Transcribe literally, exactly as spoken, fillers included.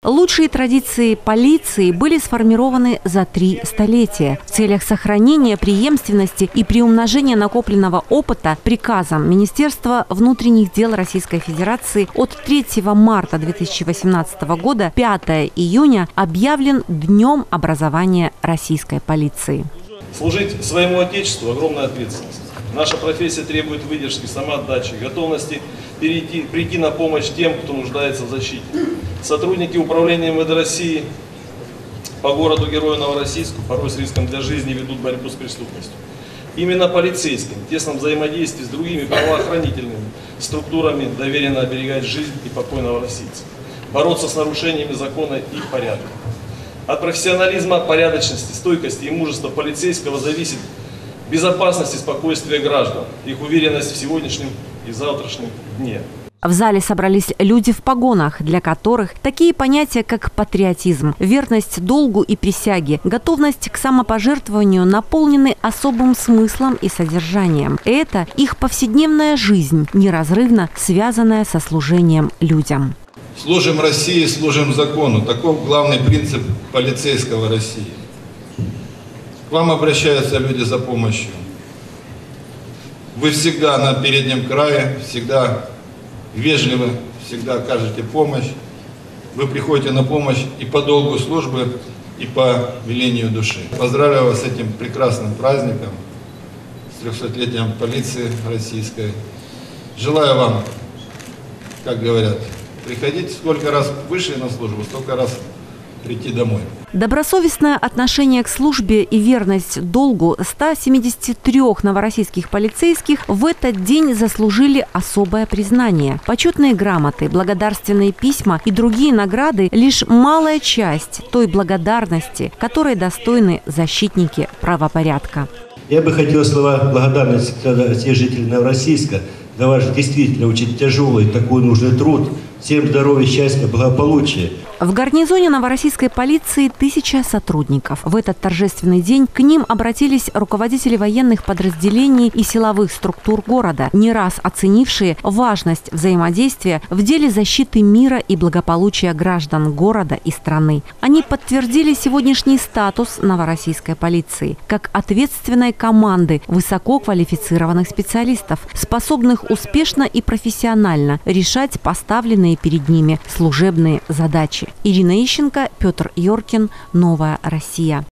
Лучшие традиции полиции были сформированы за три столетия. В целях сохранения преемственности и приумножения накопленного опыта приказом Министерства внутренних дел Российской Федерации от третьего марта две тысячи восемнадцатого года пятого июня объявлен Днем образования российской полиции. Служить своему Отечеству – огромная ответственность. Наша профессия требует выдержки, самоотдачи, готовности перейти, прийти на помощь тем, кто нуждается в защите. Сотрудники управления эм вэ дэ России по городу Герою Новороссийску порой с риском для жизни ведут борьбу с преступностью. Именно полицейским в тесном взаимодействии с другими правоохранительными структурами доверено оберегать жизнь и покой новороссийцев, бороться с нарушениями закона и порядка. От профессионализма, порядочности, стойкости и мужества полицейского зависит безопасность и спокойствие граждан, их уверенность в сегодняшнем и завтрашнем дне. В зале собрались люди в погонах, для которых такие понятия, как патриотизм, верность долгу и присяге, готовность к самопожертвованию наполнены особым смыслом и содержанием. Это их повседневная жизнь, неразрывно связанная со служением людям. Служим России, служим закону. Таков главный принцип полицейского России. К вам обращаются люди за помощью. Вы всегда на переднем крае, всегда вежливо, всегда окажете помощь. Вы приходите на помощь и по долгу службы, и по велению души. Поздравляю вас с этим прекрасным праздником, с трехсотлетием полиции российской. Желаю вам, как говорят, приходить сколько раз вышли на службу, столько раз прийти домой. Добросовестное отношение к службе и верность долгу ста семидесяти трёх новороссийских полицейских в этот день заслужили особое признание. Почетные грамоты, благодарственные письма и другие награды – лишь малая часть той благодарности, которой достойны защитники правопорядка. Я бы хотел слова благодарности сказать всем жителям Новороссийска за ваш действительно очень тяжелый такой нужный труд. Всем здоровья, счастья, благополучия. В гарнизоне новороссийской полиции тысяча сотрудников. В этот торжественный день к ним обратились руководители военных подразделений и силовых структур города, не раз оценившие важность взаимодействия в деле защиты мира и благополучия граждан города и страны. Они подтвердили сегодняшний статус новороссийской полиции как ответственной команды высококвалифицированных специалистов, способных успешно и профессионально решать поставленные перед ними служебные задачи. Ирина Ищенко, Петр Йоркин, Новая Россия.